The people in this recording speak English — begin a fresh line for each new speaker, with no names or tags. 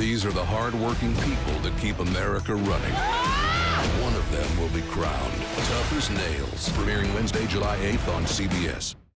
These are the hard-working people that keep America running. One of them will be crowned tough as nails, premiering Wednesday, July 8th on CBS.